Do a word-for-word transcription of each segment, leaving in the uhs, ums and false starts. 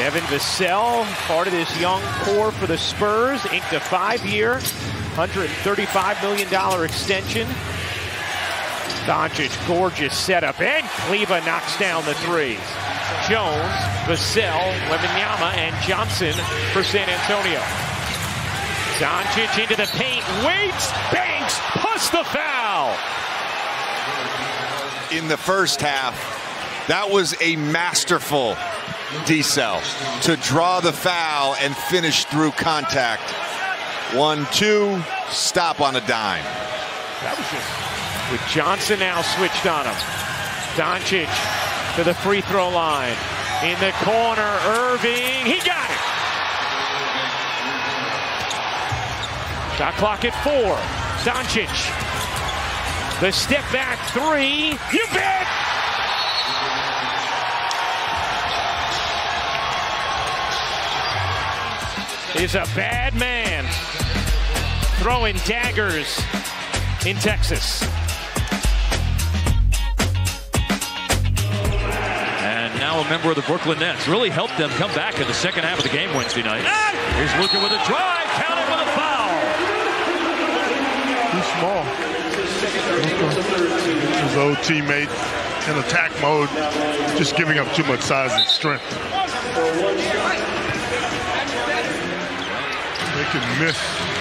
Devin Vassell, part of this young core for the Spurs, inked a five-year, one hundred thirty-five million dollars extension. Doncic, gorgeous setup, and Kleba knocks down the threes. Jones, Vassell, Wembanyama, and Johnson for San Antonio. Doncic into the paint, waits, banks, plus the foul. In the first half, that was a masterful decel to draw the foul and finish through contact. One, two, stop on a dime. That was just with Johnson now switched on him. Doncic to the free throw line. In the corner, Irving, he got it. Shot clock at four. Doncic. The step back three. You bet! Is a bad man throwing daggers in Texas. And now a member of the Brooklyn Nets. Really helped them come back in the second half of the game Wednesday night. Here's Luka with a drive, counted with a foul. Too small. His old teammate in attack mode, just giving up too much size and strength. They can miss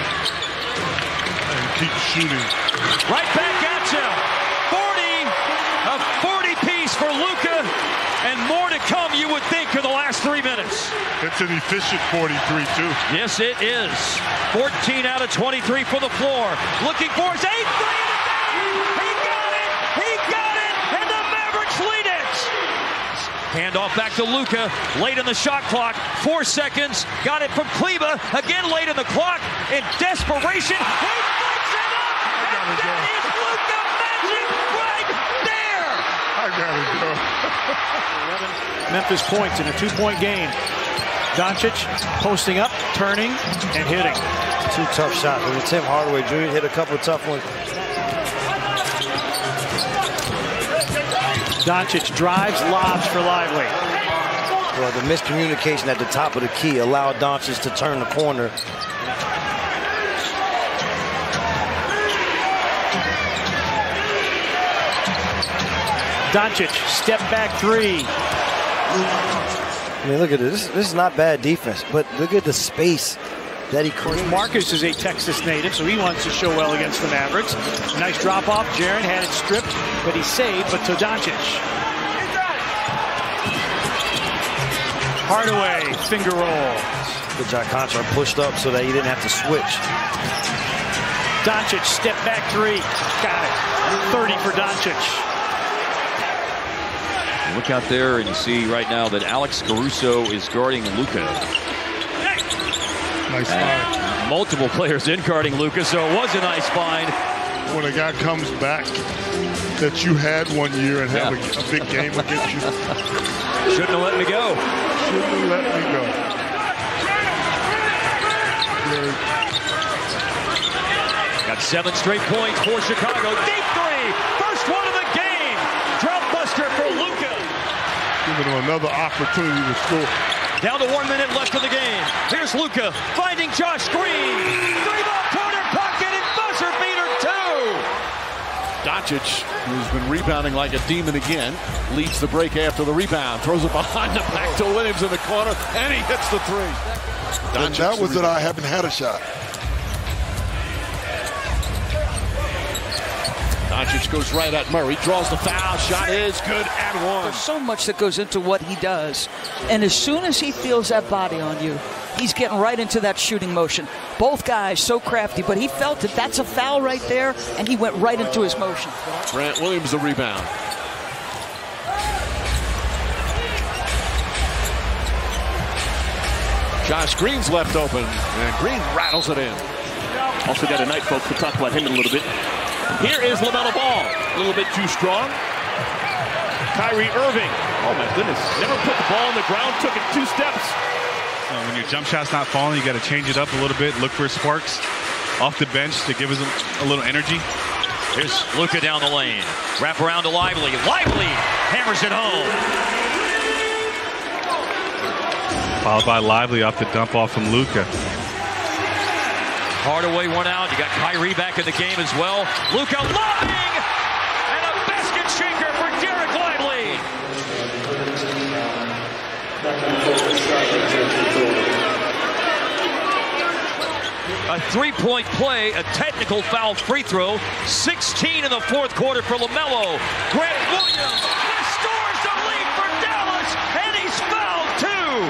and keep shooting. Right back at you. forty, a forty piece for Luka, and more to come, you would think, in the last three minutes. It's an efficient forty-three, too. Yes, it is. fourteen out of twenty-three for the floor. Looking for his eighth three. He got it! He got it! And the Mavericks lead it! Handoff back to Luka, late in the shot clock. Four seconds. Got it from Kleba. Again late in the clock. In desperation, he breaks it up! And that is Luka Magic right there! I gotta go. eleven Memphis points in a two-point game. Doncic posting up, turning, and hitting. Two tough shots. I mean, Tim Hardaway Junior hit a couple of tough ones. Doncic drives, lobs for Lively. Well, the miscommunication at the top of the key allowed Doncic to turn the corner. Doncic, step back three. I mean, look at this. This is not bad defense, but look at the space that he creates. Marcus is a Texas native, so he wants to show well against the Mavericks. Nice drop off. Jaren had it stripped, but he saved, but to Doncic. Hardaway, finger roll. The Jack Contra pushed up so that he didn't have to switch. Doncic, step back three. Got it. thirty for Doncic. Look out there and you see right now that Alex Caruso is guarding Luka. Nice find. Multiple players in guarding Luka, so it was a nice find. When a guy comes back that you had one year and have Yeah. a, a big game against you. Shouldn't have let me go. Shouldn't have let me go. Got seven straight points for Chicago. Deep three! First one of the game! Drought buster for Luka. Giving him another opportunity to score. Down to one minute left of the game. Here's Luka finding Josh Green. Three-ball corner pocket and buzzer beater two. Doncic, who's been rebounding like a demon again, leads the break after the rebound. Throws it behind the back to Williams in the corner, and he hits the three. And that was it. I haven't had a shot. Doncic goes right at Murray, draws the foul, shot is good and one. There's so much that goes into what he does. And as soon as he feels that body on you, he's getting right into that shooting motion. Both guys so crafty, but he felt it. That's a foul right there, and he went right into his motion. Grant Williams the rebound. Josh Green's left open, and Green rattles it in. Also got a night, folks. We'll talk about him in a little bit. Here is LaMelo Ball. A little bit too strong. Kyrie Irving. Oh, my goodness. Never put the ball on the ground. Took it two steps. Uh, when your jump shot's not falling, you got to change it up a little bit. Look for sparks off the bench to give us a, a little energy. Here's Luka down the lane. Wrap around to Lively. Lively hammers it home. Followed by Lively off the dump off from Luka. Hardaway one out. You got Kyrie back in the game as well. Luka lobbing! And a basket shaker for Derek Lively. A three-point play, a technical foul free throw. sixteen in the fourth quarter for LaMelo. Grant Williams restores the lead for Dallas, and he's fouled two.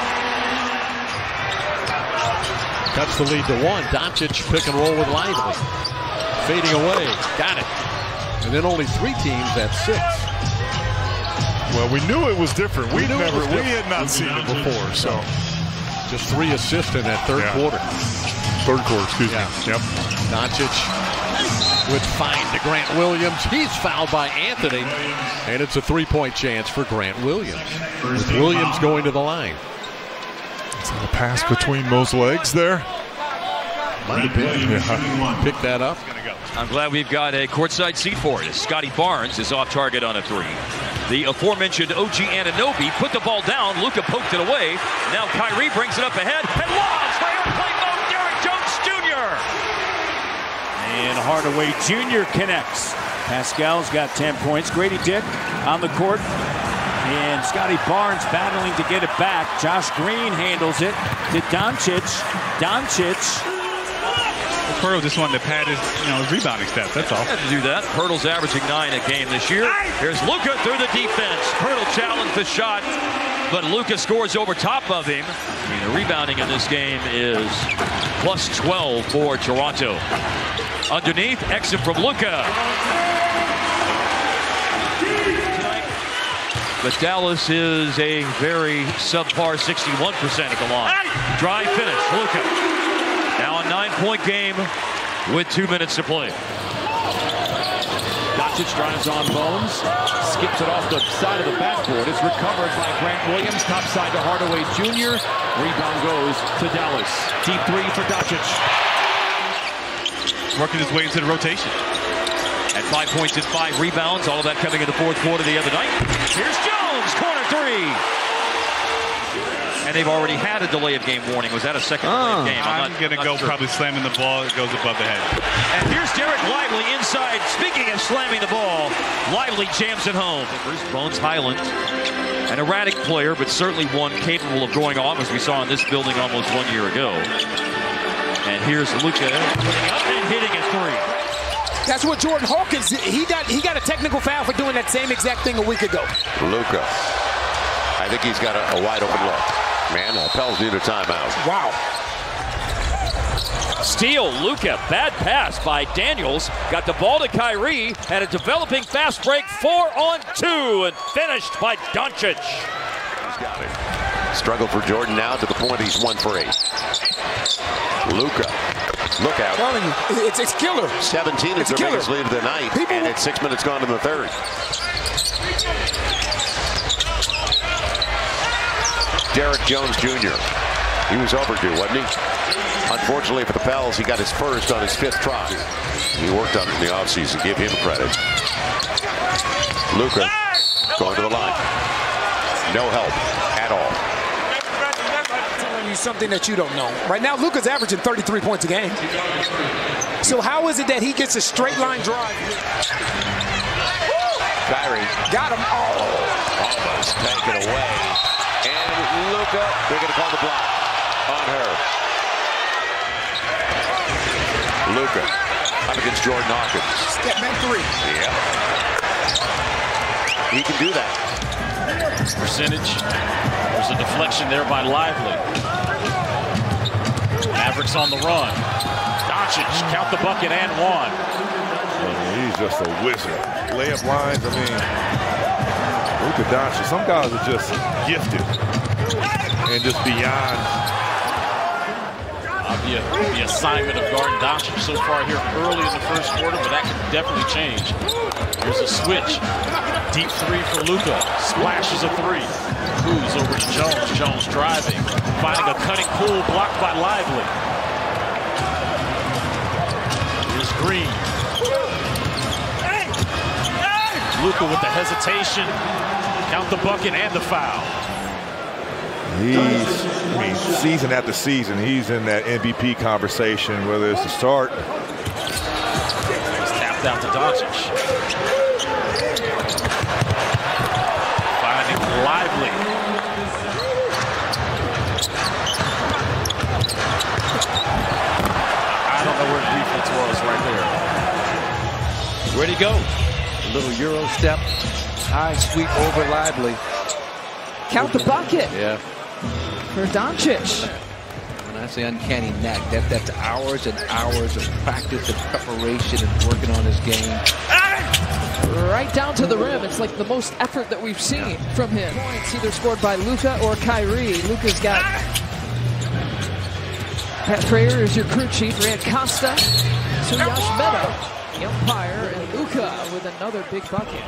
Cuts the lead to one. Doncic pick and roll with Lively. Fading away. Got it. And then only three teams at six. Well, we knew it was different. We, We knew it never, was we different. had not seen it before. So Just three assists in that third Yeah. quarter. third quarter, excuse Yeah. me. Yep. Doncic with fine to Grant Williams. He's fouled by Anthony. And it's a three-point chance for Grant Williams. With Williams going to the line. A pass between those legs there. Might have been. Yeah. Pick that up. I'm glad we've got a courtside seat for it. Scotty Barnes is off target on a three. The aforementioned O G Anunoby put the ball down. Luka poked it away. Now Kyrie brings it up ahead and lobs for airplane mode. Derek Jones Junior And Hardaway Junior connects. Pascal's got ten points. Grady Dick on the court. And Scotty Barnes battling to get it back. Josh Green handles it to Doncic. Doncic. Pirtle just wanted to pad his, you know, his rebounding stats. That's all. Had to do that. Pirtle's averaging nine a game this year. Here's Luka through the defense. Pirtle challenged the shot, but Luka scores over top of him. And the rebounding in this game is plus twelve for Toronto. Underneath, exit from Luka. But Dallas is a very subpar sixty-one percent at the line. Dry finish, Luka. Now a nine-point game with two minutes to play. Doncic drives on Bones, skips it off the side of the backboard. It's recovered by Grant Williams, top side to Hardaway Junior Rebound goes to Dallas. Deep three for Doncic. Working his way into the rotation. At five points and five rebounds, all of that coming in the fourth quarter the other night. Here's Jones, corner three. And they've already had a delay of game warning. Was that a second delay of game? I'm, I'm going to go sure. probably slamming the ball. It goes above the head. And here's Derek Lively inside. Speaking of slamming the ball, Lively jams it home. Bruce Bones Highland, an erratic player, but certainly one capable of going off, as we saw in this building almost one year ago. And here's Luka putting up and hitting a three. That's what Jordan Hawkins did. He got he got a technical foul for doing that same exact thing a week ago. Luka. I think he's got a, a wide open look. Man, uh, Pels need a timeout. Wow. Steal, Luka. Bad pass by Daniels. Got the ball to Kyrie. Had a developing fast break. Four on two. And finished by Doncic. He's got it. Struggle for Jordan now to the point he's one for eight. Luka. Look out. I'm telling you, it's, it's killer. seventeen is It's their killer. biggest lead of the night. People and it's six minutes gone in the third. Derek Jones Junior He was overdue, wasn't he? Unfortunately for the Pels, he got his first on his fifth try. He worked on it in the offseason. Give him credit. Luka going to the line. No help at all. I'm telling you something that you don't know. Right now, Luka's averaging thirty-three points a game. So how is it that he gets a straight line drive? Kyrie. Got him. Oh. Almost taken away. And Luka, they're going to call the block on her. Luka up against Jordan Hawkins. Step back three. Yeah. He can do that. Percentage. There's a deflection there by Lively. Mavericks on the run. Doncic, count the bucket and one. He's just a wizard. Layup lines, I mean, Luka Doncic, some guys are just gifted and just beyond. Uh, the, the assignment of guarding Doncic so far here early in the first quarter, but that could definitely change. Here's a switch. Deep three for Luka. Splashes a three. Moves over to Jones. Jones driving. Finding a cutting pull blocked by Lively. Here's Green. Luka with the hesitation. Count the bucket and the foul. He's, I mean, season after season, he's in that M V P conversation, whether it's the start. He's tapped out to Doncic. Finding Lively. I don't know where the defense was right there. Where'd he go? A little Euro step. High sweep over Lively. Count the bucket. Yeah. For Doncic. When I say uncanny knack, that, that's hours and hours of practice and preparation and working on his game. Right down to the rim. It's like the most effort that we've seen from him. Points either scored by Luka or Kyrie. Luka's got Pat Frayer is your crew chief. Rand Costa, Suyash Meadow, the umpire, and Luka with another big bucket.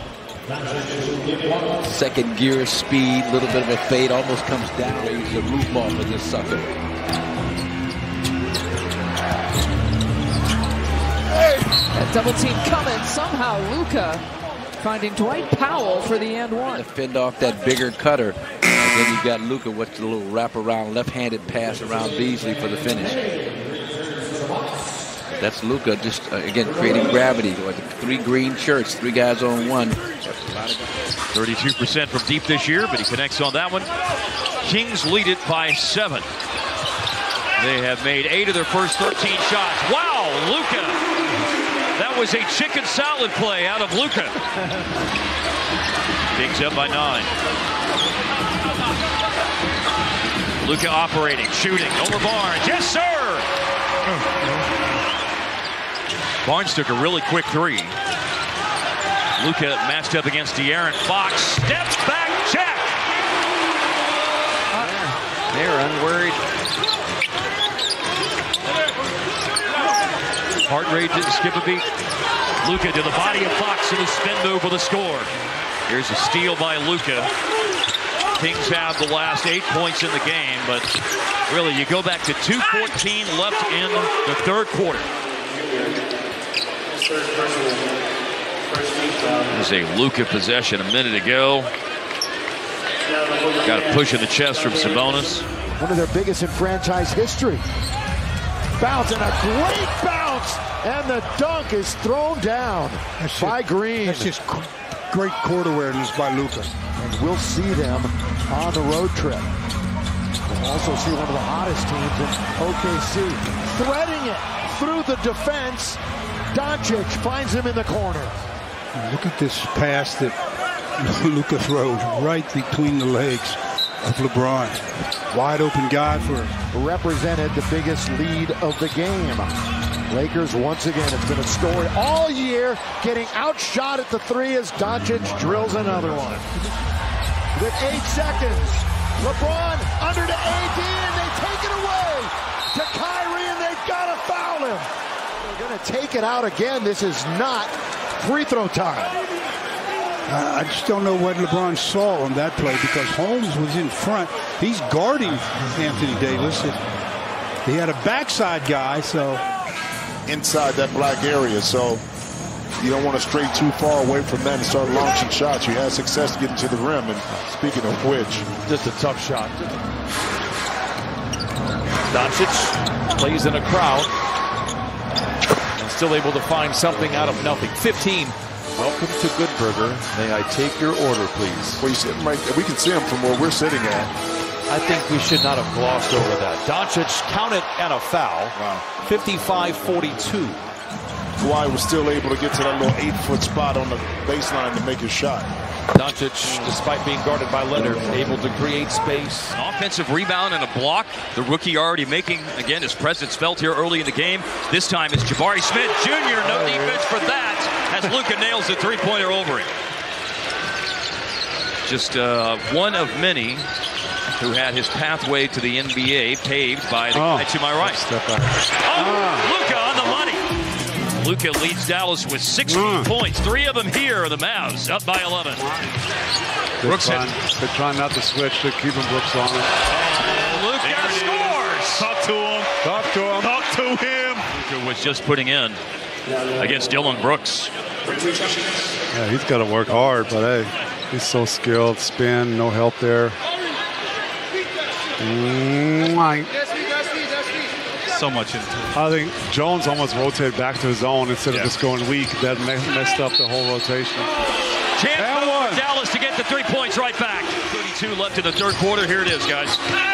Second gear speed, a little bit of a fade, almost comes down. He's the roof off of this sucker. That double team coming. Somehow Luka finding Dwight Powell for the and one. To fend off that bigger cutter. And then you've got Luka with the little wraparound left-handed pass around Beasley for the finish. That's Luka just, uh, again, creating gravity. Three green shirts, three guys on one. thirty-two percent from deep this year, but he connects on that one. Kings lead it by seven. They have made eight of their first thirteen shots. Wow, Luka. That was a chicken salad play out of Luka. Kings up by nine. Luka operating, shooting, over Barnes. Yes, sir! Barnes took a really quick three. Luka matched up against De'Aaron Fox. Step back check. They're unworried. Heart rate didn't skip a beat. Luka to the body of Fox in a spin move with a score. Here's a steal by Luka. Kings have the last eight points in the game, but really you go back to two fourteen left in the third quarter. There's a Luka possession a minute ago. Got a push in the chest from Sabonis. One of their biggest in franchise history. Bounce and a great bounce, and the dunk is thrown down that's by just, Green. That's just great court awareness by Luka. And we'll see them on the road trip. We'll also see one of the hottest teams in O K C. Threading it through the defense. Doncic finds him in the corner. Look at this pass that Luka throws right between the legs of LeBron. Wide open guy for represented the biggest lead of the game. Lakers once again, it's been a story all year, getting outshot at the three as Doncic drills another one. With eight seconds, LeBron under to A D, and they take it away to Kyrie, and they've got to foul him. They're going to take it out again. This is not free throw time. Uh, I just don't know what LeBron saw on that play because Holmes was in front. He's guarding Anthony Davis. He had a backside guy, so inside that black area, so you don't want to stray too far away from that and start launching shots. You had success getting to the rim, and speaking of which, just a tough shot. Doncic plays in a crowd and still able to find something out of nothing. fifteen. Welcome to Goodburger. May I take your order, please? Well, you see, right, we can see him from where we're sitting at. I think we should not have glossed over that. Doncic counted and a foul. Wow. fifty-five forty-two. Kawhi was still able to get to that little eight-foot spot on the baseline to make his shot. Doncic, despite being guarded by Leonard, able to create space. An offensive rebound and a block. The rookie already making, again, his presence felt here early in the game. This time it's Jabari Smith Junior No defense for that as Luka nails the three-pointer over him. Just uh, one of many who had his pathway to the N B A paved by the oh, guy to my right. Oh, ah. Luka on the money. Luka leads Dallas with sixteen mm. points. Three of them here. The Mavs up by eleven. They're Brooks trying, they're trying not to switch. They're keeping Brooks on it. And Luka scores. Talk to him. Talk to him. Talk to him. Luka was just putting in against Dylan Brooks. Yeah, he's got to work hard, but hey, he's so skilled. Spin, no help there. So much into it. I think Jones almost rotated back to his own instead yeah. of just going weak. That messed up the whole rotation. Chance for Dallas to get the three points right back. thirty-two left in the third quarter. Here it is, guys.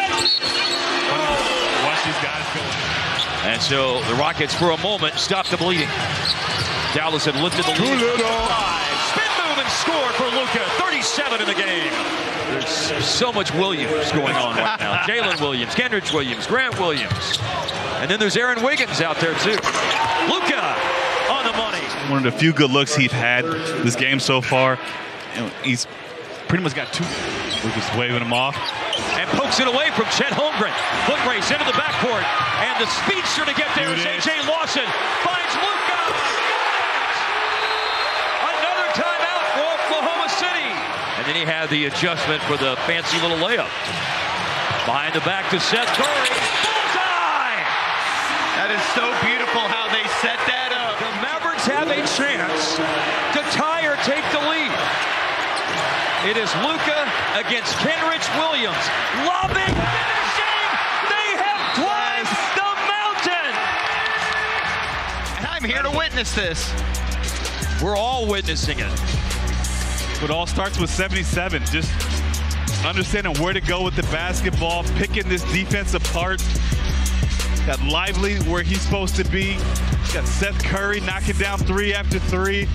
Watch these guys go. And so the Rockets, for a moment, stopped the bleeding. Dallas had lifted the lead. Spin move and score for Luka. thirty-seven in the game. There's so much Williams going on right now. Jalen Williams, Kendrick Williams, Grant Williams. And then there's Aaron Wiggins out there, too. Luka on the money. One of the few good looks he's had this game so far. You know, he's pretty much got two. Luka's waving him off. And pokes it away from Chet Holmgren. Foot race into the backcourt. And the speedster to get there is A J Lawson. Finds Luka. Another timeout for Oklahoma City. And then he had the adjustment for the fancy little layup. Behind the back to Seth Curry. Bullseye! That is so beautiful how they set that up. The Mavericks have a chance to tie or take the lead. It is Luka against Kendrick Williams. Lobbing, finishing. They have climbed the mountain. And I'm here to witness this. We're all witnessing it. It all starts with seventy-seven. Just understanding where to go with the basketball, picking this defense apart. Got Lively where he's supposed to be. Got Seth Curry knocking down three after three.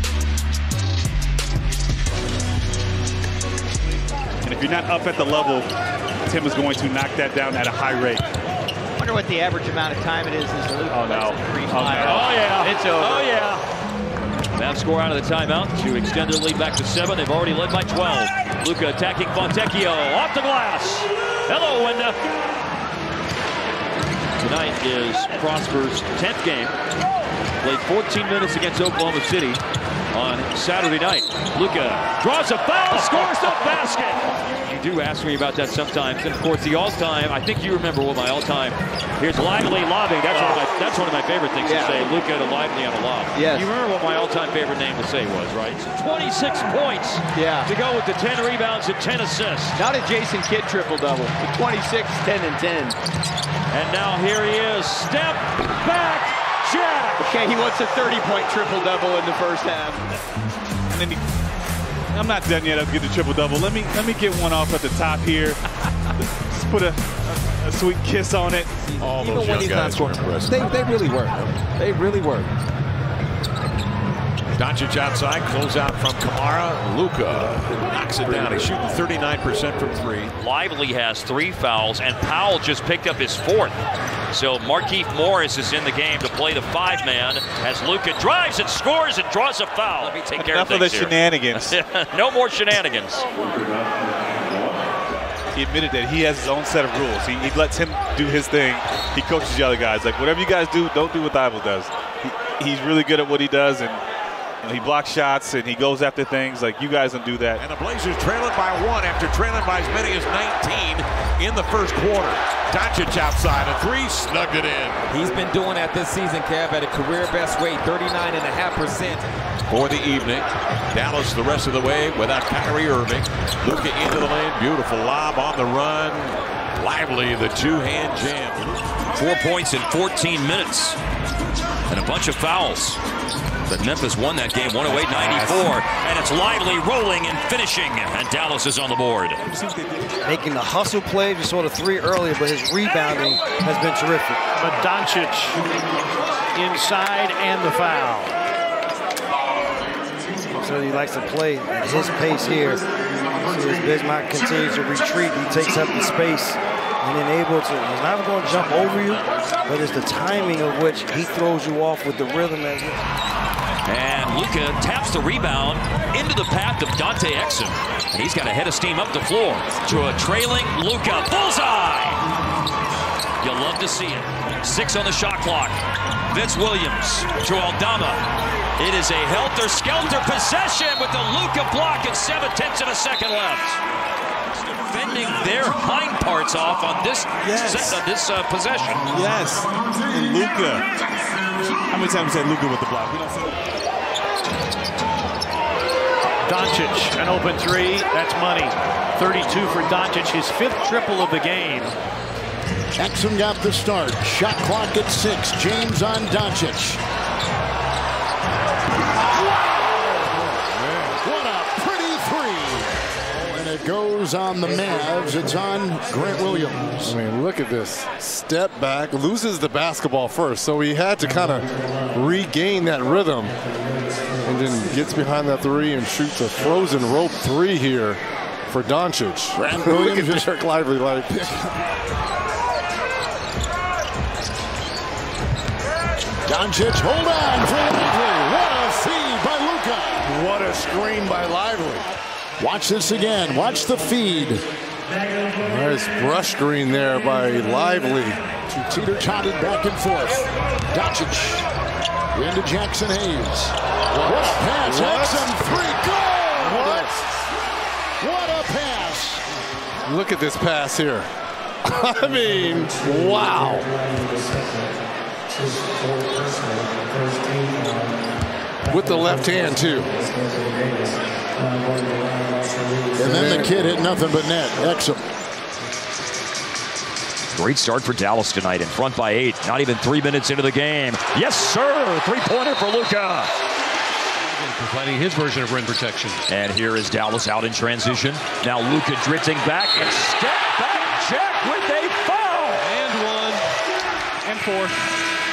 And if you're not up at the level, Tim is going to knock that down at a high rate. I wonder what the average amount of time it is as Luka Oh, no. plays Oh, no. Oh, yeah. It's over. Oh, yeah. Mavs score out of the timeout to extend their lead back to seven. They've already led by twelve. Luka attacking Fontecchio off the glass. Hello, Wenda. Tonight is Prosper's tenth game. Played fourteen minutes against Oklahoma City on Saturday night. Luka draws a foul, scores the basket. You do ask me about that sometimes. And of course, the all-time, I think you remember what my all-time, here's Lively lobbing. That's one of my, that's one of my favorite things Yeah. to say. Luka to Lively on a lob. Yes. You remember what my all-time favorite name to say was, right? twenty-six points Yeah. to go with the ten rebounds and ten assists. Not a Jason Kidd triple-double. The twenty-six, ten, and ten. And now here he is. Step back, Jack. Okay, he wants a thirty-point triple-double in the first half. And then he, I'm not done yet. I'll get the triple double. Let me let me get one off at the top here. Just put a, a, a sweet kiss on it. All Even those when young he's not guys are scoring, impressive. they, they really work. They really work. Doncic outside, close out from Kamara. Luka knocks it down. He's shooting thirty-nine percent from three. Lively has three fouls, and Powell just picked up his fourth. So Markieff Morris is in the game to play the five-man as Luka drives and scores and draws a foul. Let me take care Enough of of things the here. shenanigans. No more shenanigans. He admitted that he has his own set of rules. He, he lets him do his thing. He coaches the other guys. Like, whatever you guys do, don't do what Thibault does. He, he's really good at what he does, and you know, he blocks shots and he goes after things. Like, you guys don't do that. And the Blazers trailing by one after trailing by as many as nineteen in the first quarter. Doncic outside, a three, snugged it in. He's been doing that this season, Kev, at a career best rate, thirty-nine point five percent. For the evening, Dallas the rest of the way without Kyrie Irving. Luka into the lane, beautiful lob on the run. Lively, the two-hand jam. Four points in fourteen minutes. And a bunch of fouls. But Memphis won that game one oh eight ninety-four. And it's Lively rolling and finishing. And Dallas is on the board. Making the hustle play. We saw the three earlier, but his rebounding has been terrific. But Doncic inside and the foul. So he likes to play at his pace here. So as Bismarck continues to retreat, he takes up the space and then able to, he's not going to jump over you, but it's the timing of which he throws you off with the rhythm as it. And Luka taps the rebound into the path of Dante Exum. And he's got a head of steam up the floor to a trailing Luka. Bullseye! You'll love to see it. Six on the shot clock. Vince Williams to Aldama. It is a helter-skelter possession with the Luka block and seven-tenths of a second left. Defending their hind parts off on this Yes. set, on this uh, possession. Yes. And Luka. How many times we said Luka with the block? We don't say Doncic, an open three. That's money. thirty-two for Doncic, his fifth triple of the game. Exum got the start. Shot clock at six. James on Doncic. What a pretty three. And it goes on the Mavs. It's on Grant Williams. I mean, look at this. Step back, loses the basketball first. So he had to kind of regain that rhythm. And then gets behind that three and shoots a frozen rope three here for Doncic. Grant Williams look at Derek Lively like. Doncic, hold on for Lively. What a feed by Luka. What a screen by Lively. Watch this again. Watch the feed. Nice brush screen there by Lively. Teeter-totted back and forth. Doncic into Jackson Hayes. What a pass. Exum three. Good. What? What a pass. Look at this pass here. I mean, wow. With the left hand, too. And then the kid hit nothing but net. Exum. Great start for Dallas tonight, in front by eight. Not even three minutes into the game. Yes, sir! Three-pointer for Luka. Providing his version of rim protection. And here is Dallas out in transition. Now Luka drifting back and step back check with a foul. And one. And four.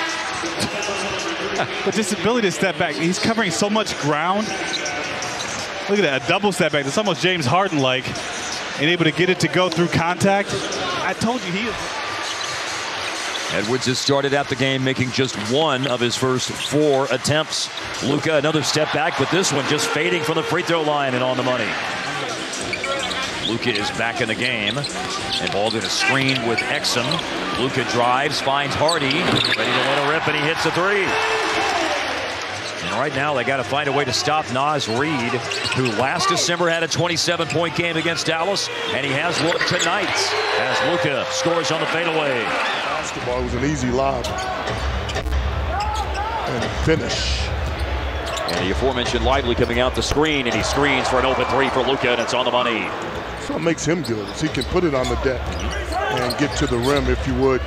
The disability to step back. He's covering so much ground. Look at that, a double step back. It's almost James Harden-like, and able to get it to go through contact. I told you he is. Edwards has started out the game making just one of his first four attempts. Luka, another step back, but this one just fading from the free throw line and on the money. Luka is back in the game. Involved in a screen with Exum. Luka drives, finds Hardy. Ready to let a rip, and he hits a three. And right now, they got to find a way to stop Naz Reid, who last December had a twenty-seven point game against Dallas, and he has one tonight as Luka scores on the fadeaway. Basketball was an easy lob. And finish. And the aforementioned Lively coming out the screen, and he screens for an open three for Luka, and it's on the money. So what makes him good is he can put it on the deck and get to the rim if you would.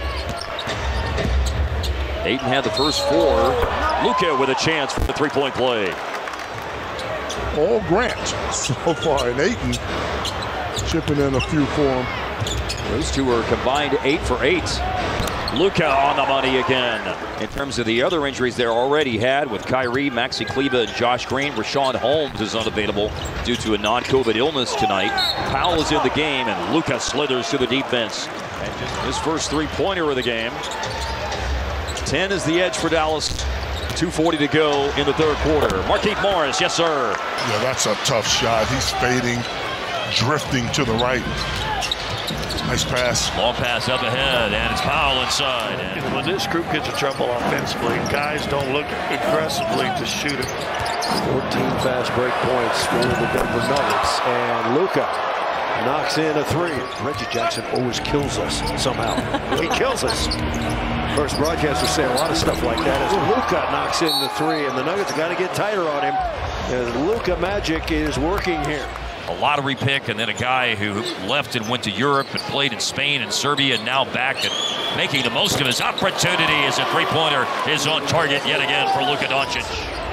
Ayton had the first four. Luka with a chance for the three-point play. All Grant so far, and Ayton chipping in a few for him. Those two are combined eight for eight. Luka on the money again. In terms of the other injuries they're already had with Kyrie, Maxi Kleber, and Josh Green, Rashawn Holmes is unavailable due to a non-COVID illness tonight. Powell is in the game, and Luka slithers to the defense. And just his first three-pointer of the game. ten is the edge for Dallas. two forty to go in the third quarter. Markieff Morris, yes, sir. Yeah, that's a tough shot. He's fading, drifting to the right. Nice pass. Long pass up ahead, and it's Powell inside. And when this group gets in trouble offensively, guys don't look aggressively to shoot it. fourteen fast break points for the Denver Nuggets, and Luka knocks in a three. Reggie Jackson always kills us somehow. He kills us. First broadcasters say a lot of stuff like that as Luka knocks in the three, and the Nuggets got to get tighter on him. And Luka magic is working here. A lottery pick, and then a guy who left and went to Europe and played in Spain and Serbia, and now back and making the most of his opportunity as a three-pointer is on target yet again for Luka Doncic.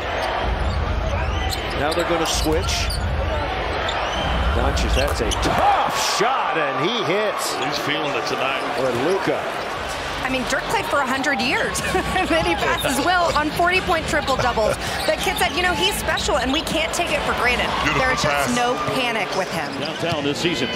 Now they're going to switch. Doncic, that's a tough shot, and he hits. He's feeling it tonight. But Luka. I mean, Dirk played for one hundred years. And then he passes Will on forty point triple-doubles. The kid said, you know, he's special, and we can't take it for granted. Beautiful There's just pass. no panic with him. Downtown this season.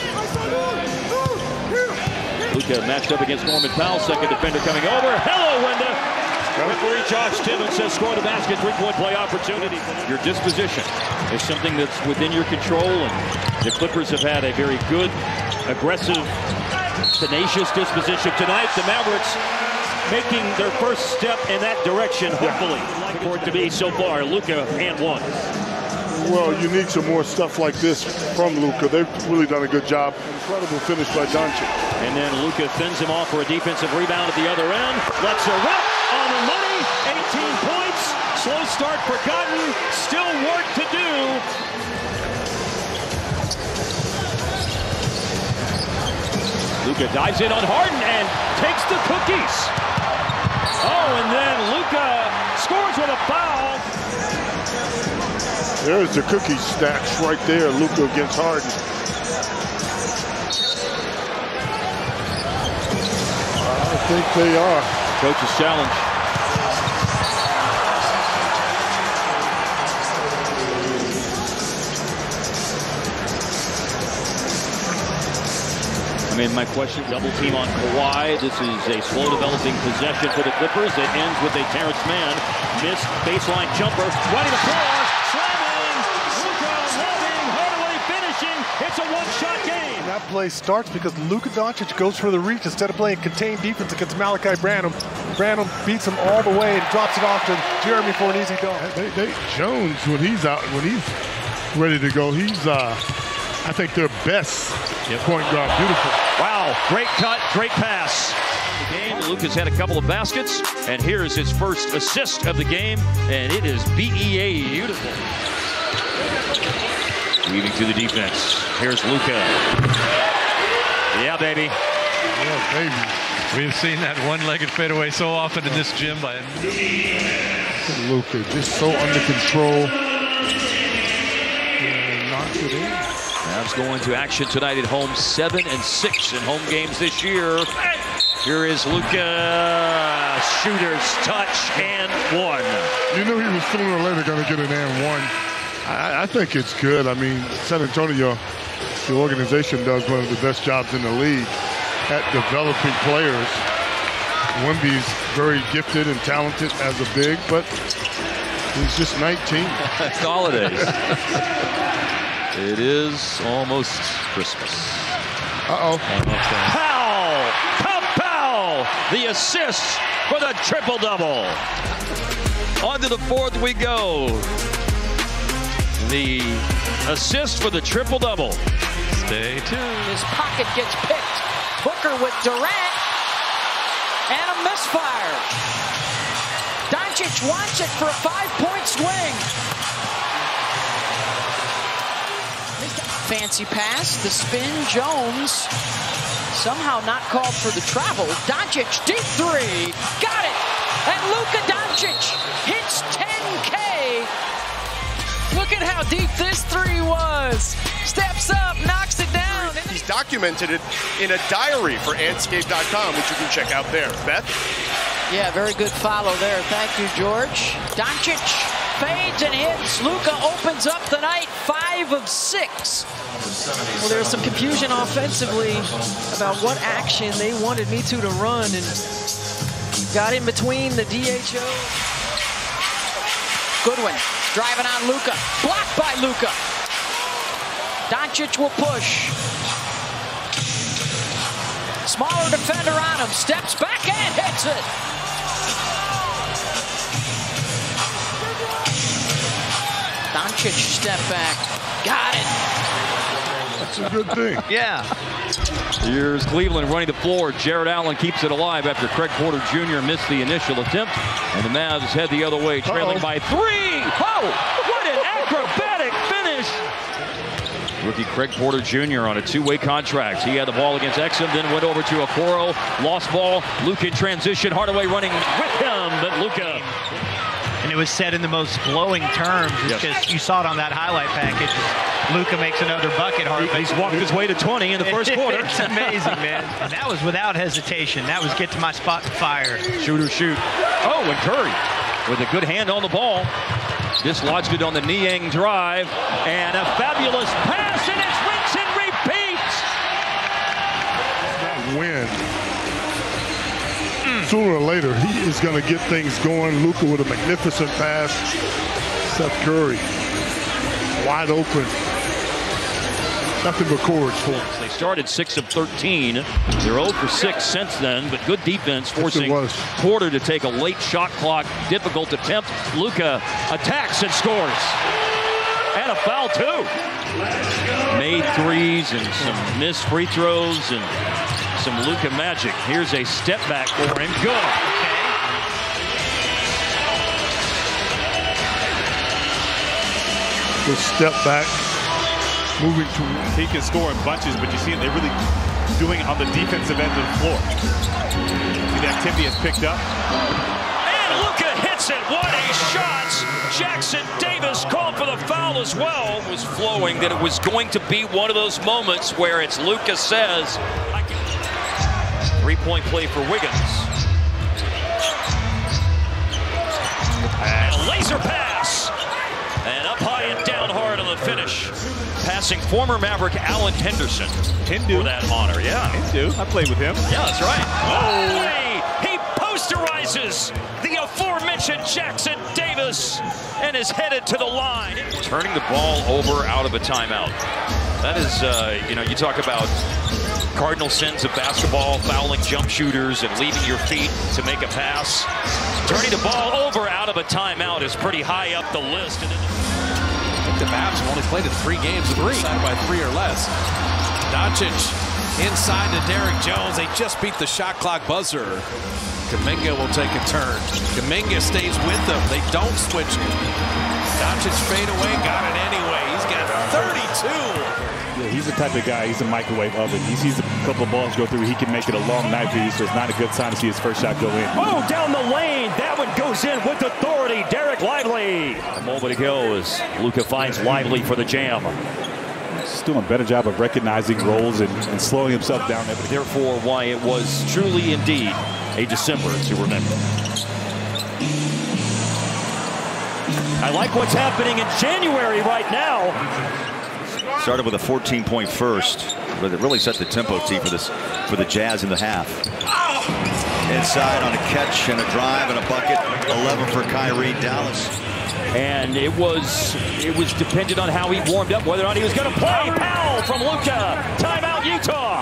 Luka matched up against Norman Powell, second defender coming over. Hello, Wenda. Referee Josh Timmons says score the basket, three-point play opportunity. Your disposition is something that's within your control, and the Clippers have had a very good, aggressive, tenacious disposition tonight. The Mavericks making their first step in that direction, hopefully. For it to be so far, Luka and one. Well, you need some more stuff like this from Luka. They've really done a good job. Incredible finish by Doncic. And then Luka fends him off for a defensive rebound at the other end. Lets her rip on the money. eighteen points. Slow start forgotten. Still work to do. Luka dives in on Harden and takes twice. Oh, and then Luka scores with a foul. There's the cookie stacks right there. Luka against Harden. I think they are. Coach's challenge. I mean, my question, double team on Kawhi. This is a slow developing possession for the Clippers. It ends with a Terrence Mann missed baseline jumper. Running the floor, slamming, Luka lobbing, Hardaway finishing. It's a one-shot game. That play starts because Luka Doncic goes for the reach instead of playing contained defense against Malachi Branham. Branham beats him all the way and drops it off to Jeremy for an easy dunk. They, they, Jones, when he's out, when he's ready to go, he's, uh, I think, their best yep. point guard. Beautiful. Wow, great cut, great pass. The game, Luka's had a couple of baskets, and here's his first assist of the game, and it is B E A beautiful. Weaving to the defense. Here's Luka. Yeah, baby. Yeah, baby. We've seen that one-legged fadeaway so often in this gym by Luka, just so under control. And knocks it in. Mavs going to action tonight at home, seven and six in home games this year. Here is Luka. Shooters touch and one. You knew he was sooner or later going to get an and one. I, I think it's good. I mean, San Antonio, the organization does one of the best jobs in the league at developing players. Wemby's very gifted and talented as a big, but he's just nineteen. It's the holidays. It is almost Christmas. Uh-oh. Powell! Powell! The assist for the triple-double. On to the fourth we go. The assist for the triple-double. Stay tuned. His pocket gets picked. Booker with Durant. And a misfire. Doncic wants it for a five-point swing. Fancy pass, the spin, Jones. Somehow not called for the travel. Doncic, deep three. Got it. And Luka Doncic hits ten K. Look at how deep this three was. Steps up, knocks it down. He's documented it in a diary for Andscape dot com, which you can check out there. Beth? Yeah, very good follow there. Thank you, George. Doncic fades and hits. Luka opens up the night, five of six. Well, there's some confusion offensively about what action they wanted me to to run, and got in between the D H O. Goodwin driving on Luka. Blocked by Luka. Doncic will push. Smaller defender on him. Steps back and hits it. Doncic step back. Got it. That's a good thing. Yeah. Here's Cleveland running the floor. Jared Allen keeps it alive after Craig Porter Junior missed the initial attempt. And the Mavs head the other way, trailing Uh-oh. by three. Oh, what an acrobatic finish. Rookie Craig Porter Junior on a two-way contract. He had the ball against Exum, then went over to Okoro. Lost ball. Luka in transition. Hardaway running with him, but Luka. And it was said in the most glowing terms. It's yes. just, you saw it on that highlight package. Luka makes another bucket. Hardaway. He's walked his way to twenty in the first quarter. It's amazing, man. And that was without hesitation. That was get to my spot and fire. Shooter shoot. Oh, and Curry with a good hand on the ball. Dislodged it on the Niang drive. And a fabulous pass, and it's rinse and repeat. That win. Sooner or later, he is going to get things going. Luka with a magnificent pass. Seth Curry, wide open. Nothing but chords for him. They started six of thirteen. They're zero for six since then, but good defense forcing Porter to take a late shot clock, difficult attempt. Luka attacks and scores. And a foul, too. Made threes and some missed free throws and some Luka magic. Here's a step back for him. Good. The step back, moving to. He can score in bunches, but you see they're really doing it on the defensive end of the floor. See that Tippy has picked up. And Luka hits it. What a shot. Jackson Davis called for the foul as well. It was flowing that it was going to be one of those moments where it's Luka says. Three-point play for Wiggins. And a laser pass. And up high and down hard on the finish. Passing former Maverick Allen Henderson Hindu. for that honor. Yeah. Hindu. I played with him. Yeah, that's right. Oh, he posterizes the aforementioned Jackson Davis and is headed to the line. Turning the ball over out of a timeout. That is, uh, you know, you talk about cardinal sins of basketball, fouling jump shooters and leaving your feet to make a pass. Turning the ball over out of a timeout is pretty high up the list. And I think the Mavs have only played in three games with decided by three or less. Doncic inside to Derrick Jones. They just beat the shot clock buzzer. Kuminga will take a turn. Kuminga stays with them. They don't switch it. Doncic fade away, got it anyway. He's got thirty-two. Yeah, he's the type of guy, he's a microwave oven. He sees a couple of balls go through, he can make it a long night for you, so it's not a good sign to see his first shot go in. Oh, down the lane. That one goes in with authority. Derek Lively. A moment ago as Luka finds Lively for the jam. He's doing a better job of recognizing roles and, and slowing himself down. Therefore, why it was truly indeed a December to remember. I like what's happening in January right now. Started with a fourteen-point first, but it really set the tempo tee for this for the Jazz in the half. Inside on a catch and a drive and a bucket. eleven for Kyrie. Dallas. And it was it was dependent on how he warmed up, whether or not he was going to play. Powell from Luka. Timeout, Utah.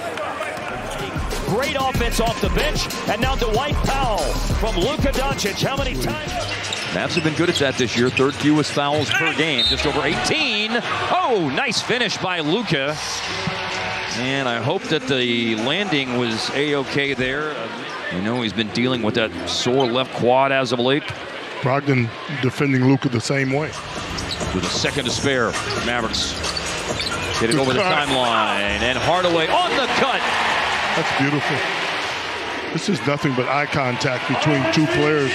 Great offense off the bench, and now Dwight Powell from Luka Doncic. How many times? Mavs have been good at that this year. Third fewest fouls per game, just over eighteen. Oh, nice finish by Luka. And I hope that the landing was A-okay there. You know, he's been dealing with that sore left quad as of late. Brogdon defending Luka the same way. With a second to spare, Mavericks hit it over the timeline. And Hardaway on the cut. That's beautiful. This is nothing but eye contact between two players.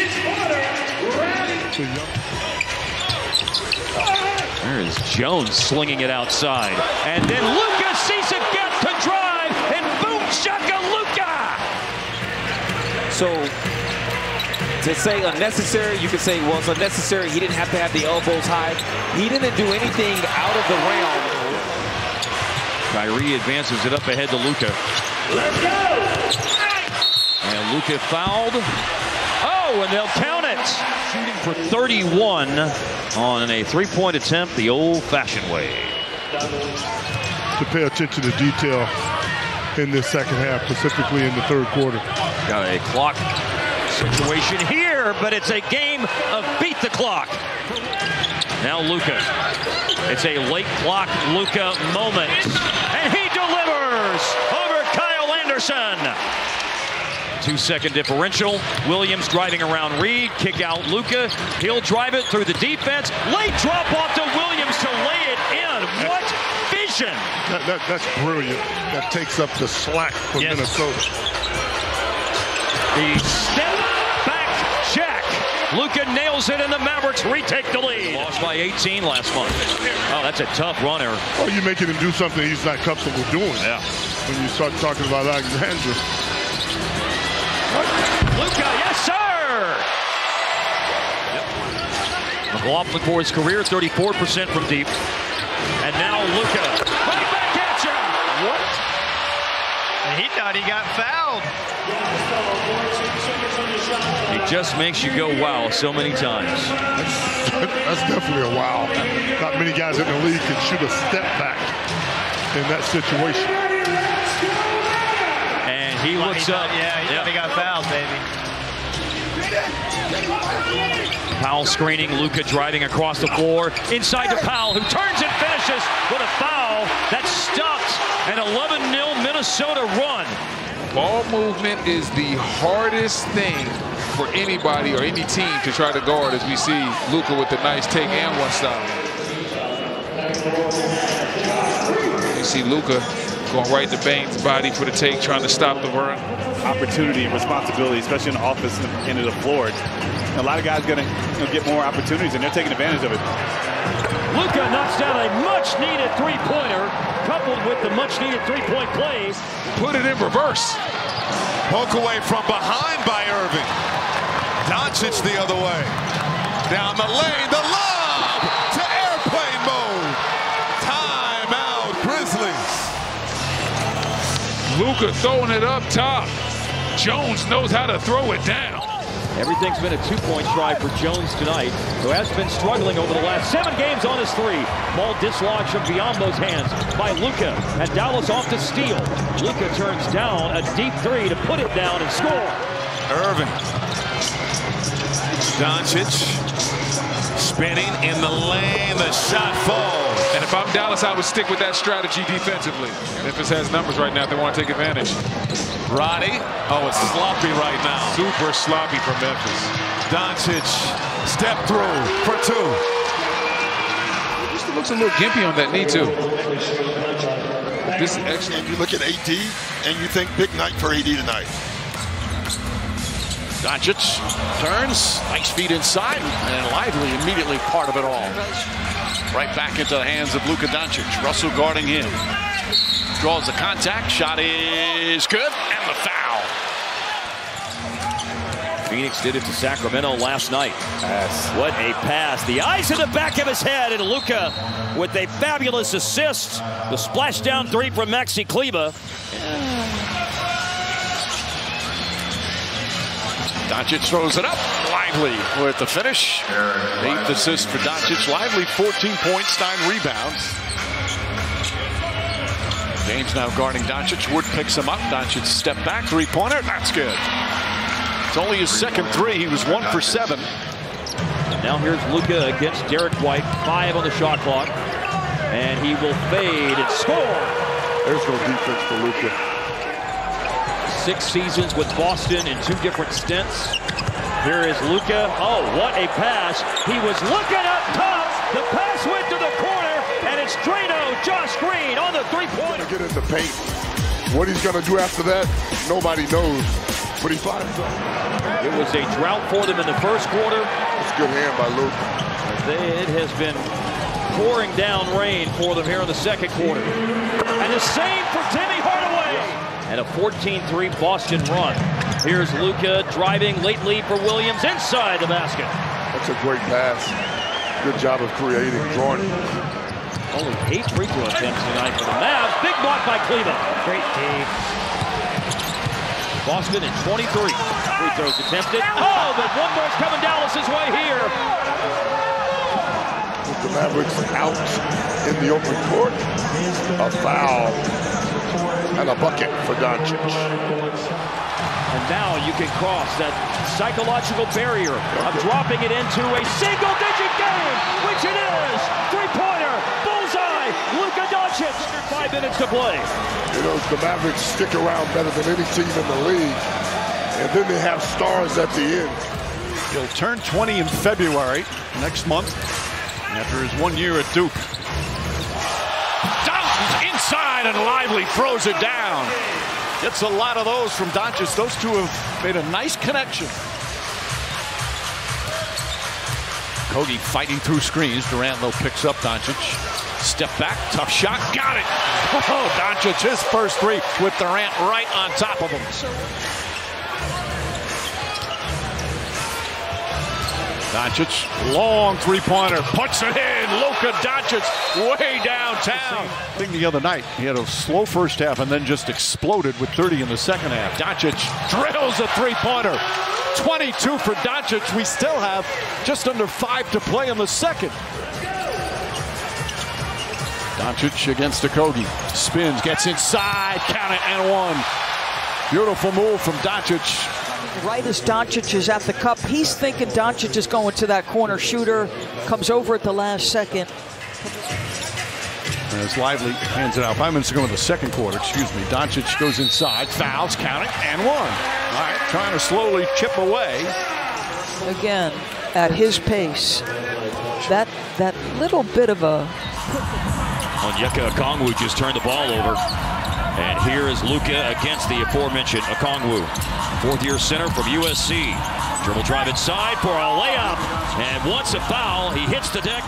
There is Jones slinging it outside. And then Luka sees a gap to drive. And boom, shaka Luka. So to say unnecessary, you could say, well, it's unnecessary. He didn't have to have the elbows high. He didn't do anything out of the realm. Kyrie advances it up ahead to Luka. Let's go! And Luka fouled. Oh, and they'll count it. Shooting for thirty-one on a three-point attempt the old-fashioned way. To pay attention to detail in this second half, specifically in the third quarter. Got a clock situation here, but it's a game of beat the clock. Now Luka. It's a late clock Luka moment. And he delivers over Kyle Anderson. Two-second differential. Williams driving around Reed. Kick out Luka. He'll drive it through the defense. Late drop off to Williams to lay it in. What vision! That, that, that's brilliant. That takes up the slack for yes. Minnesota. The step back check. Luka nails it, and the Mavericks retake the lead. Lost by eighteen last month. Oh, that's a tough runner. Oh, you're making him do something he's not comfortable doing. Yeah. When you start talking about Alexander. Luka, yes, sir! Yep. McLaughlin for his career, thirty-four percent from deep. And now Luka, right back at you! What? And he thought he got fouled. It just makes you go, wow, so many times. That's definitely a wow. Not many guys in the league can shoot a step back in that situation. And he well, looks he up. Thought, yeah, he yeah. thought he got fouled, baby. Powell screening, Luka driving across the floor. Inside to Powell, who turns and finishes with a foul that stops an eleven nil Minnesota run. Ball movement is the hardest thing for anybody or any team to try to guard, as we see Luka with the nice take and one stop. You see Luka Going right in the Bane's body for the take, trying to stop the run. Opportunity and responsibility, especially on the offensive end of the floor. A lot of guys going to you know, get more opportunities, and they're taking advantage of it. Luka knocks down a much-needed three-pointer, coupled with the much-needed three-point play. Put it in reverse. Poke away from behind by Irving. Doncic the other way. Down the lane, the lob to airplane mode. Timeout, Grizzlies. Luka throwing it up top. Jones knows how to throw it down. Everything's been a two-point try for Jones tonight, who has been struggling over the last seven games on his three. Ball dislodged from Biyombo's hands by Luka, and Dallas off to steal. Luka turns down a deep three to put it down and score. Irving. Doncic spinning in the lane. The shot falls. And if I'm Dallas, I would stick with that strategy defensively. Memphis has numbers right now if they want to take advantage. Roddy. Oh, it's sloppy right now. Super sloppy for Memphis. Doncic step through for two. Just looks a little gimpy on that knee too. This is excellent. You look at A D and you think big night for A D tonight. Doncic turns, nice feet inside, and Lively immediately part of it all. Right back into the hands of Luka Doncic. Russell guarding him. Draws the contact. Shot is good, and the foul. Phoenix did it to Sacramento last night. Pass. What a pass. The eyes in the back of his head, and Luka with a fabulous assist. The splashdown three from Maxi Kleber. Doncic throws it up. Lively with the finish. Eighth assist for Doncic. Lively, fourteen points, nine rebounds. James now guarding Doncic. Wood picks him up. Doncic step back, three-pointer. That's good. It's only his second three. He was one for seven. Now here's Luka against Derek White. Five on the shot clock. And he will fade and score. There's no defense for Luka. Six seasons with Boston in two different stints. Here is Luka. Oh, what a pass. He was looking up top. The pass went to the corner, and it's Drano, Josh Green on the three-pointer. Get in the paint. What he's going to do after that, nobody knows. But he finds out. It was a drought for them in the first quarter. It's a good hand by Luka. It has been pouring down rain for them here in the second quarter. And the same for Timmy Hardaway. And a fourteen three Boston run. Here's Luka driving, late lead for Williams inside the basket. That's a great pass. Good job of creating, drawing. Only eight free throw attempts tonight for the Mavs. Big block by Cleveland. Great team. Boston in twenty-three. Free throws attempted. Oh, but one more's coming Dallas's way here. With the Mavericks out in the open court, a foul. And a bucket for Doncic. And now you can cross that psychological barrier of dropping it into a single-digit game, which it is. Three-pointer, bullseye, Luka Doncic. Five minutes to play. You know, the Mavericks stick around better than any team in the league. And then they have stars at the end. He'll turn twenty in February next month after his one year at Duke. Inside, and Lively throws it down. It's a lot of those from Doncic. Those two have made a nice connection. Kogi fighting through screens. Durant, though, picks up Doncic. Step back, tough shot, got it. Oh, Doncic, his first three with Durant right on top of him. Doncic, long three-pointer, puts it in. Luka Doncic way downtown. Thing the other night, he had a slow first half and then just exploded with thirty in the second half. Doncic drills a three-pointer. twenty-two for Doncic. We still have just under five to play in the second. Doncic against Okogie. Spins, gets inside, count it, and one. Beautiful move from Doncic. Right as Doncic is at the cup, he's thinking Doncic is going to that corner shooter. Comes over at the last second. As Lively hands it out. Five minutes to go in the second quarter, excuse me. Doncic goes inside, fouls, count it, and one. All right, trying to slowly chip away. Again, at his pace. That, that little bit of a... Onyeka Okongwu just turned the ball over. here is Luka against the aforementioned Okongwu. Fourth-year center from U S C. Dribble drive inside for a layup. And once a foul, he hits the deck.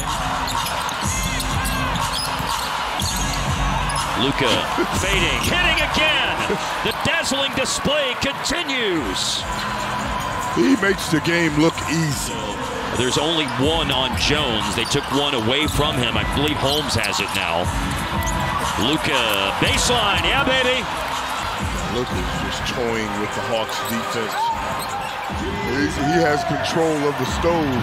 Luka fading, hitting again. The dazzling display continues. He makes the game look easy. There's only one on Jones. They took one away from him. I believe Holmes has it now. Luka, baseline, yeah, baby. Luka's just toying with the Hawks defense. He's, he has control of the stove.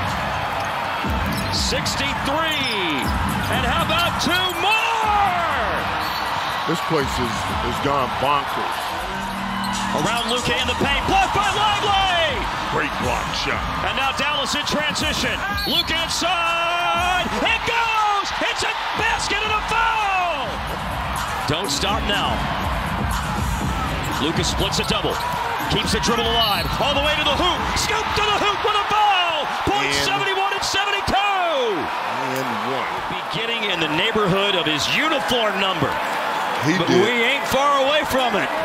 sixty-three, and how about two more? This place is, is gone bonkers. Around Luka in the paint, blocked by Lively! Great block shot. And now Dallas in transition. Luka inside, it goes! It's a basket and a foul! Don't stop now. Luka splits a double. Keeps the dribble alive. All the way to the hoop. Scoop to the hoop with a foul. Points seventy-one and seventy-two. And one. Beginning in the neighborhood of his uniform number. He but did. we ain't far away from it.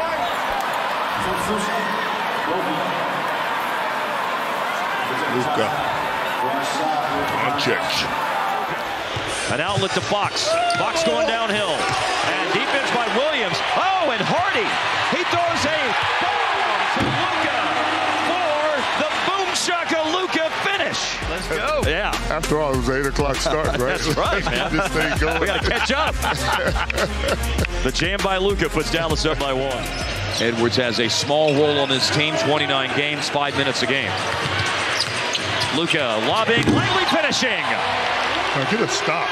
Luka Doncic. An outlet to Fox. Fox going downhill. And defense by Williams. Oh, and Hardy. He throws a bomb to Luka for the boom shaka Luka finish. Let's go. Yeah. After all, it was an eight o'clock start, right? That's right, man. This thing going. We got to catch up. The jam by Luka puts Dallas up by one. Edwards has a small role on this team. twenty-nine games, five minutes a game. Luka lobbing, Langley finishing. Now get a stop.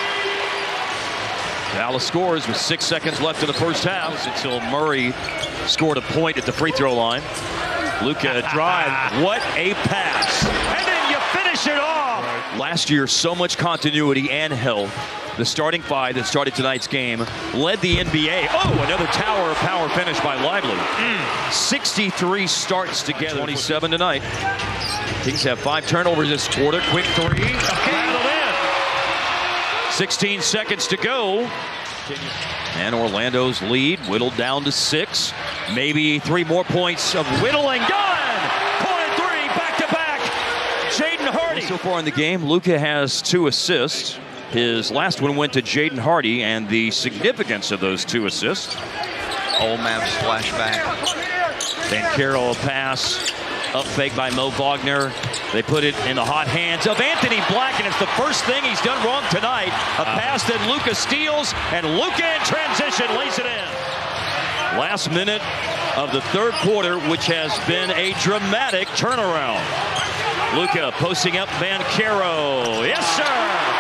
Dallas scores with six seconds left in the first half until Murray scored a point at the free throw line. Luka drive. What a pass. And then you finish it off. Last year, so much continuity and health. The starting five that started tonight's game led the N B A. Oh, another tower power finish by Lively. Mm. sixty-three starts together. twenty-seven tonight. Kings have five turnovers this quarter. Quick three. Battled in. sixteen seconds to go. And Orlando's lead whittled down to six. Maybe three more points of whittling. Done! Point three, back to back. Jaden Hardy. So far in the game, Luka has two assists. His last one went to Jaden Hardy, and the significance of those two assists. Old Mavs flashback. Van Carroll pass. Up fake by Mo Wagner. They put it in the hot hands of Anthony Black, and it's the first thing he's done wrong tonight. A pass that Luka steals, and Luka in transition lays it in. Last minute of the third quarter, which has been a dramatic turnaround. Luka posting up Van Carroll. Yes, sir.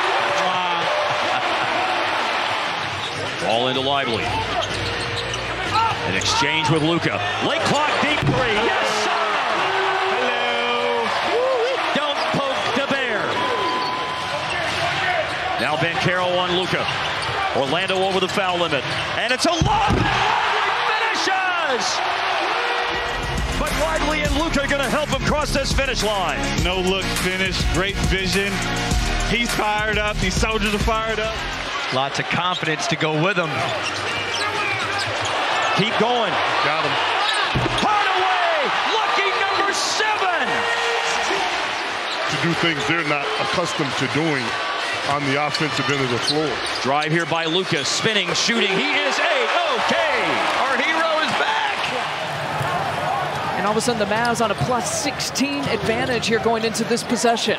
Ball into Lively. An exchange with Luka. Late clock, deep three. Yes, sir. Don't poke the bear. Now Ben Carroll on Luka. Orlando over the foul limit. And it's a lob. Finishes! But Lively and Luka are going to help him cross this finish line. No look finish. Great vision. He's fired up. These soldiers are fired up. Lots of confidence to go with him. Keep going. Got him. Hardaway, lucky number seven. To do things they're not accustomed to doing on the offensive end of the floor. Drive here by Luka, spinning, shooting. He is A-OK. Our hero is back. And all of a sudden the Mavs on a plus sixteen advantage here going into this possession.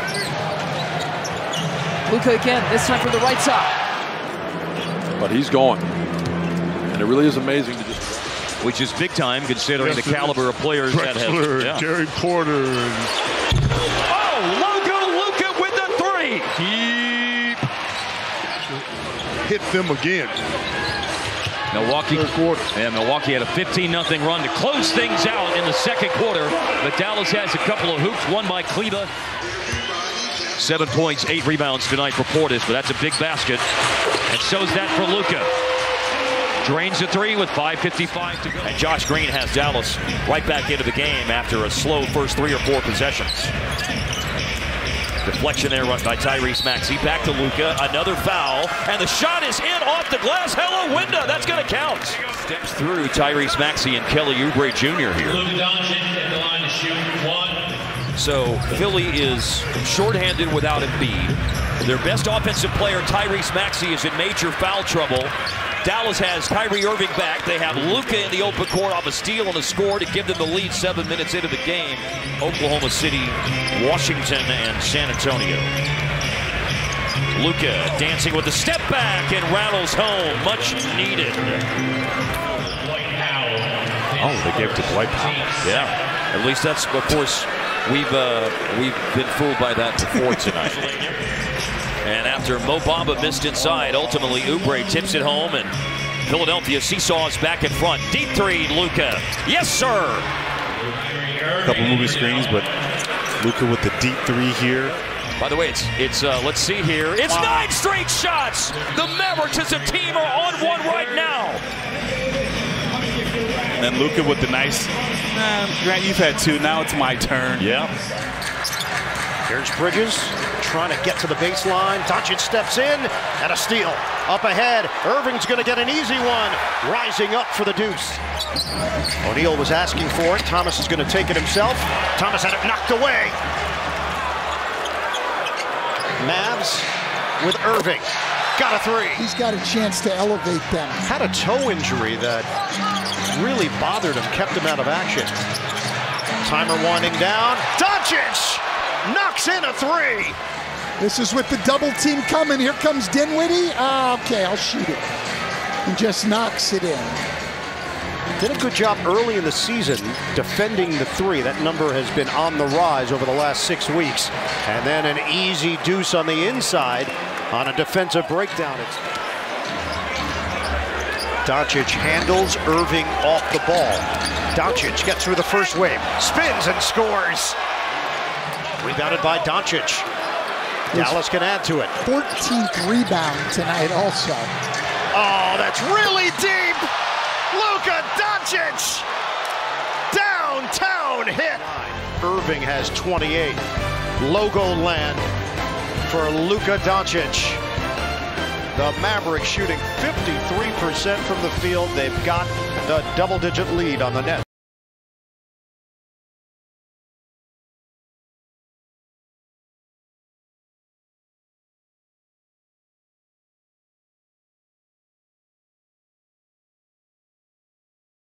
Luka again, this time from the right side. But he's going. And it really is amazing to just... Which is big time considering yes, the caliber of players Drexler, that have... Yeah. Jerry Porter. And... Oh, Luka, Luka with the three. He hit them again. Milwaukee, yeah, Milwaukee had a fifteen nothing run to close things out in the second quarter. But Dallas has a couple of hoops, one by Kleba. Seven points, eight rebounds tonight for Portis, but that's a big basket. And so's that for Luka. Drains the three with five fifty-five to go. And Josh Green has Dallas right back into the game after a slow first three or four possessions. Deflection there by Tyrese Maxey. Back to Luka. Another foul. And the shot is in off the glass. Hello, window. That's going to count. Steps through Tyrese Maxey and Kelly Oubre Junior here. Luka Doncic at the line to shoot one. So Philly is shorthanded without Embiid. Their best offensive player, Tyrese Maxey, is in major foul trouble. Dallas has Kyrie Irving back. They have Luka in the open court off a steal and a score to give them the lead seven minutes into the game. Oklahoma City, Washington, and San Antonio. Luka dancing with the step back and rattles home. Much needed. Oh, they gave it to Dwight Powell. Yeah, at least that's, of course, we've uh, we've been fooled by that before tonight. And after Mo Bamba missed inside, ultimately Oubre tips it home, and Philadelphia seesaws back in front. Deep three, Luka. Yes, sir. A couple moving screens, but Luka with the deep three here. By the way, it's it's uh, let's see here. It's wow. nine straight shots. The Mavericks as a team are on one right now. And then Luka with the nice. Nah, Grant, you've had two. Now it's my turn. Yeah. Here's Bridges trying to get to the baseline. Doncic steps in and a steal. Up ahead, Irving's going to get an easy one. Rising up for the deuce. O'Neal was asking for it. Thomas is going to take it himself. Thomas had it knocked away. Mavs with Irving. Got a three. He's got a chance to elevate them. Had a toe injury that really bothered him, kept him out of action. Timer winding down. Doncic knocks in a three. This is with the double team coming. Here comes Dinwiddie. Ah, okay, I'll shoot it. And just knocks it in. Did a good job early in the season defending the three. That number has been on the rise over the last six weeks. And then an easy deuce on the inside on a defensive breakdown. It's Doncic handles Irving off the ball. Doncic gets through the first wave, spins and scores. Rebounded by Doncic. Dallas can add to it. fourteenth rebound tonight also. Oh, that's really deep. Luka Doncic. Downtown hit. Irving has twenty-eight. Logo land for Luka Doncic. The Mavericks shooting fifty-three percent from the field. They've got the double-digit lead on the net.